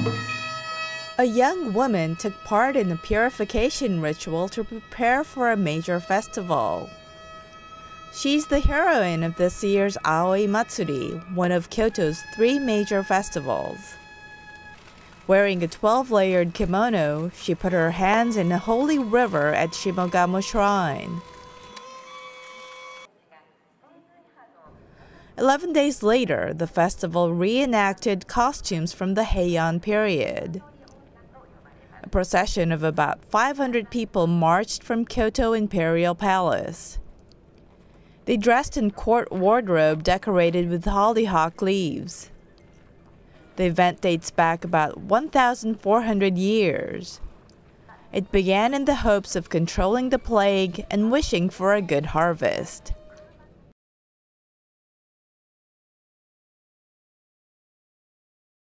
A young woman took part in a purification ritual to prepare for a major festival. She's the heroine of this year's Aoi Matsuri, one of Kyoto's 3 major festivals. Wearing a 12-layered kimono, she put her hands in a holy river at Shimogamo Shrine. 11 days later, the festival reenacted costumes from the Heian period. A procession of about 500 people marched from Kyoto Imperial Palace. They dressed in court wardrobe decorated with hollyhock leaves. The event dates back about 1,400 years. It began in the hopes of controlling the plague and wishing for a good harvest.